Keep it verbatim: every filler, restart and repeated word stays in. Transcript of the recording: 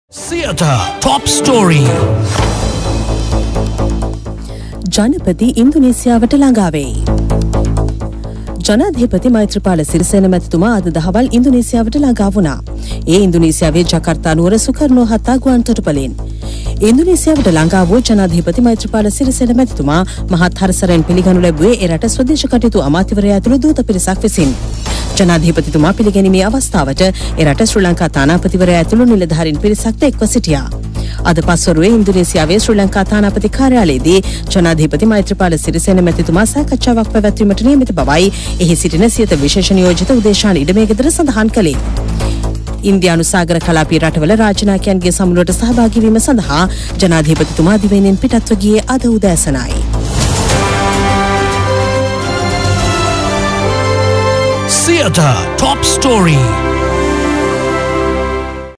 Theatre Top Story. ජනපති ඉන්දුනීසියාවට ළඟා වෙයි. ජනාධිපති මෛත්‍රීපාල සිරිසේන මැතිතුමා අද දහවල් ඉන්දුනීසියාවට ළඟා වුණා. ඒ ඉන්දුනීසියාවේ ජකාර්තා නුවර සුකර්නෝ හතා ගුවන්තොටුපළින්. ඉන්දුනීසියාවට ළඟා වූ ජනාධිපති මෛත්‍රීපාල සිරිසේන මැතිතුමා මහත් හරසරෙන් පිළිගනු ලැබුවේ ඒ රට ස්වදේශ කටයුතු අමාත්‍යවරයා ඇතුළු දූත පිරිසක් විසින්. ජනාධිපතිතුමා පිළිගැනීමේ අවස්ථාවට ඒ රට ශ්‍රී ලංකා තානාපතිවරයා ඇතුළු නිලධාරීන් පිරිසක්ද එක්ව සිටියා. අද පස්වරුවේ ඉන්දුනීසියාවේ ශ්‍රී ලංකා තානාපති කාර්යාලයේදී ජනාධිපති මෛත්‍රීපාල සිරිසේන මැතිතුමා සාකච්ඡාවක් පැවැත්වීමට නියමිත බවයි එහි සිටින සියත විශේෂ නියෝජිත උදේශාන ඉඩමේගෙදර සඳහන් කළේ. ඉන්දියානු සාගර කලාපීය රටවල රාජ්‍ය නායකයන්ගේ සමුළුවට සහභාගී වීම සඳහා ජනාධිපතිතුමා දිවයිනෙන් පිටත්ව ගියේ අද උදෑසනයි. Theatre Top Story.